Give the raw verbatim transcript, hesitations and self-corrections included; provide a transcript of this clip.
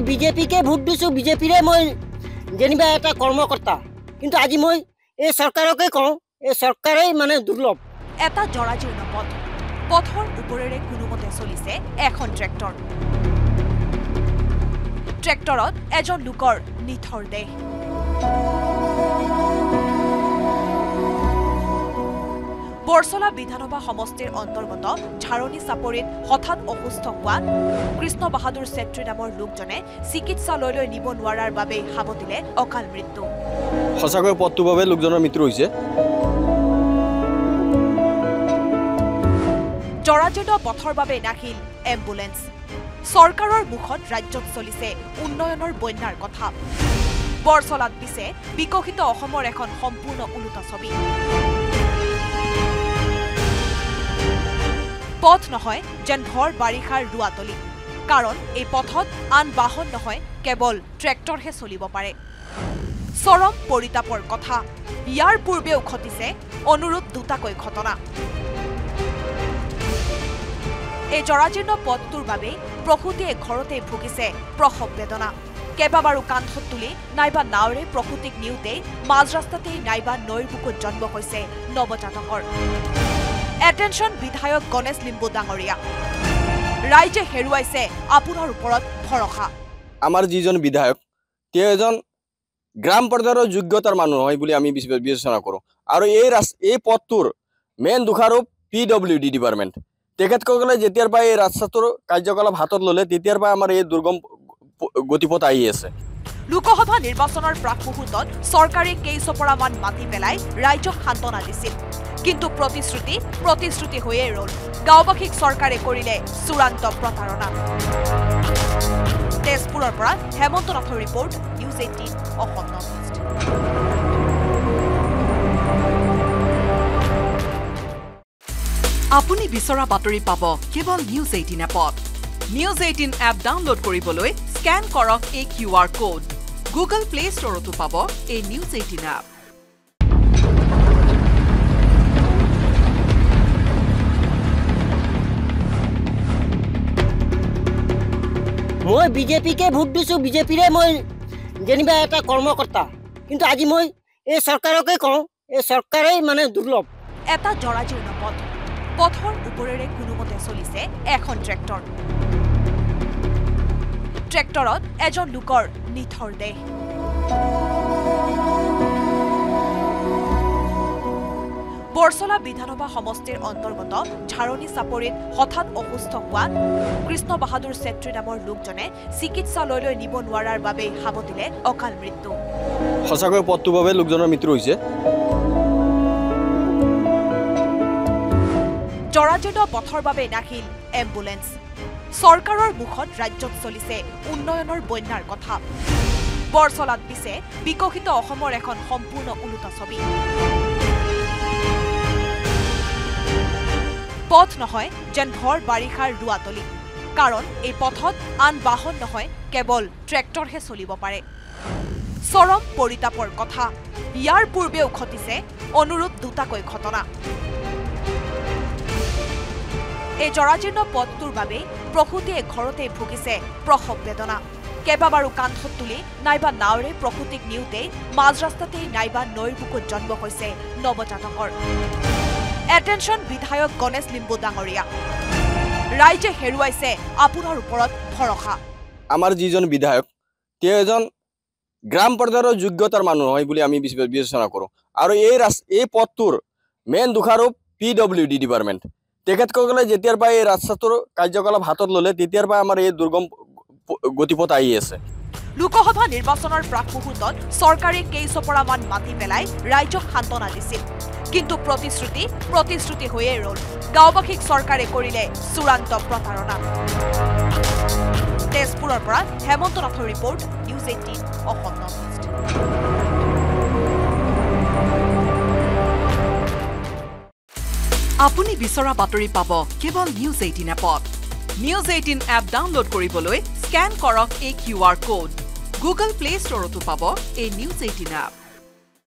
বিজেপিকে ভোট দিছোঁ, বিজেপিৰে মই যেনিবা এটা কৰ্মকৰ্তা, কিন্তু আজি মই এই চৰকাৰকে কওঁ, এই চৰকাৰেই মানে দুৰ্লভ। এটা জৰাজীৰ্ণ পথ, পথৰ ওপৰেৰে কোনোমতে চলিছে এখন ট্ৰেক্টৰ। ট্ৰেক্টৰত এজন লোকৰ নিথৰ দেহ। বৰছলা বিধানসভা সমষ্টিৰ অন্তৰ্গত ঝাৰণী চাপৰিত হঠাৎ অসুস্থ হোৱা কৃষ্ণ বাহাদুৰ ছেত্ৰী নামৰ লোকজনে চিকিৎসালয়লৈ নিব নোৱাৰাৰ বাবে সাৱটিলে অকাল মৃত্যু। সঁচাকৈ পথটোৰ বাবে লোকজনৰ মৃত্যু হৈছে। জৰাজীৰ্ণ পথৰ বাবে নাহিল এম্বুলেন্স। চৰকাৰৰ মুখত ৰাজ্যত চলিছে উন্নয়নৰ বন্যাৰ কথা। বৰছলাত পিছে বিকশিত অসমৰ এখন সম্পূৰ্ণ ওলোটা ছবি। পথ নহয় যেন ভৰ বাৰিষাৰ ৰোৱাতলি, কাৰণ এই পথত আন বাহন নহয়, কেৱল ট্ৰেক্টৰহে চলিব পাৰে। চৰম পৰিতাপৰ কথা। ইয়াৰ পূৰ্বেও ঘটিছে অনুৰূপ দুটাকৈ ঘটনা। এই জৰাজীৰ্ণ পথটোৰ বাবে প্ৰসূতিয়ে ঘৰতে ভুগিছে প্ৰসৱ বেদনা। কেইবাবাৰো কান্ধত তুলি নাইবা নাৱেৰে প্ৰসূতিক নিওঁতেই মাজ ৰাস্তাতেই নাইবা নৈৰ বুকুত জন্ম হৈছে নৱজাতকৰ। এটেনশ্যন বিধায়ক গণেশ লিম্বু ডাঙৰীয়া, ৰাইজে হেৰুৱাইছে আপোনাৰ ওপৰত ভৰসা। আমাৰ যিজন বিধায়ক তেওঁ এজন গ্ৰাম পৰ্যায়ৰ যোগ্যতাৰ মানুহ হয় বুলি আমি বিবেচনা কৰোঁ, আৰু এই এই পথটোৰ মেইন দোষাৰোপ পি ডব্লিউ ডি ডিপাৰ্টমেণ্ট। তেখেতসকলে যেতিয়াৰ পৰা এই ৰাস্তাটোৰ কাৰ্যকলাপ হাতত ল'লে তেতিয়াৰ পৰা আমাৰ এই দুৰ্গম গতিপথ আহি আছে। লোকসভা নিৰ্বাচনৰ প্ৰাক মুহূৰ্তত চৰকাৰে কেইচপৰামান মাটি পেলাই ৰাইজক সান্তনা দিছিল, কিন্তু প্ৰতিশ্ৰুতি প্ৰতিশ্ৰুতি হৈয়ে ৰ'ল। গাঁওবাসীক চৰকাৰে কৰিলে চূড়ান্ত প্ৰতাৰণা। তেজপুৰৰ পৰা হেমন্ত নাথৰ report, news eighteen Assam north east. আপুনি বিচৰা বাতৰি পাব কেৱল নিউজ এইটিন এপত। নিউজ এইটিন এপ ডাউনলোড কৰিবলৈ স্কেন কৰক এই Q R code. Google Play ষ্টৰতো পাব এই নিউজ এইটিন এপ। মই বিজেপিকে ভোট দিছোঁ, বিজেপিৰে মই যেনিবা এটা কৰ্মকৰ্তা, কিন্তু আজি মই এই চৰকাৰকে কওঁ, এই চৰকাৰেই মানে দুৰ্লভ। এটা জৰাজীৰ্ণ পথ, পথৰ ওপৰেৰে কোনোমতে চলিছে এখন ট্ৰেক্টৰ। ট্ৰেক্টৰত এজন লোকৰ নিথৰ দেহ। বৰছলা বিধানসভা সমষ্টিৰ অন্তৰ্গত ঝাৰণী চাপৰিত হঠাৎ অসুস্থ হোৱা কৃষ্ণ বাহাদুৰ ছেত্ৰী নামৰ লোকজনে চিকিৎসালয়লৈ নিব নোৱাৰাৰ বাবে সাৱটিলে অকাল মৃত্যু। সঁচাকৈ পথটোৰ বাবে লোকজনৰ মৃত্যু হৈছে। জৰাজীৰ্ণ পথৰ বাবে নাহিল এম্বুলেন্স। চৰকাৰৰ মুখত ৰাজ্যত চলিছে উন্নয়নৰ বন্যাৰ কথা। বৰছলাত পিছে বিকশিত অসমৰ এখন সম্পূৰ্ণ ওলোটা ছবি। পথ নহয় যেন ভৰ বাৰিষাৰ ৰোৱাতলি, কাৰণ এই পথত আন বাহন নহয়, কেৱল ট্ৰেক্টৰহে চলিব পাৰে। চৰম পৰিতাপৰ কথা। ইয়াৰ পূৰ্বেও ঘটিছে অনুৰূপ দুটাকৈ ঘটনা। এই জৰাজীৰ্ণ পথটোৰ বাবে প্ৰসূতিয়ে ঘৰতে ভুগিছে প্ৰসৱ বেদনা। কেইবাবাৰো কান্ধত তুলি নাইবা নাৱেৰে প্ৰসূতিক নিওঁতেই মাজ ৰাস্তাতেই নাইবা নৈৰ বুকুত জন্ম হৈছে নৱজাতকৰ। এটেনশ্যন বিধায়ক গণেশ লিম্বু ডাঙৰীয়া, ৰাইজে হেৰুৱাইছে আপোনাৰ ওপৰত ভৰসা। আমাৰ যিজন বিধায়ক তেওঁ এজন গ্ৰাম পৰ্যায়ৰ যোগ্যতাৰ মানুহ হয় বুলি আমি বিবেচনা কৰোঁ, আৰু এই এই পথটোৰ মেইন দোষাৰোপ পি ডব্লিউ ডি ডিপাৰ্টমেণ্ট। তেখেতসকলে যেতিয়াৰ পৰা এই ৰাস্তাটোৰ কাৰ্যকলাপ হাতত ল'লে তেতিয়াৰ পৰা আমাৰ এই দুৰ্গম গতিপথ আহি আছে। লোকসভা নিৰ্বাচনৰ প্ৰাক মুহূৰ্তত চৰকাৰে কেইচপৰামান মাটি পেলাই ৰাইজক সান্তনা দিছিল, কিন্তু প্ৰতিশ্ৰুতি প্ৰতিশ্ৰুতি হৈয়ে ৰ'ল। গাঁওবাসীক চৰকাৰে কৰিলে চূড়ান্ত প্ৰতাৰণা। তেজপুৰৰ পৰা হেমন্ত নাথৰ report, news eighteen Assam north east. আপুনি বিচৰা বাতৰি পাব কেৱল নিউজ এইটিন এপত। নিউজ এইটিন এপ ডাউনলোড কৰিবলৈ স্কেন কৰক এই Q R code. Google Play ষ্টৰতো পাব এই নিউজ এইটিন এপ।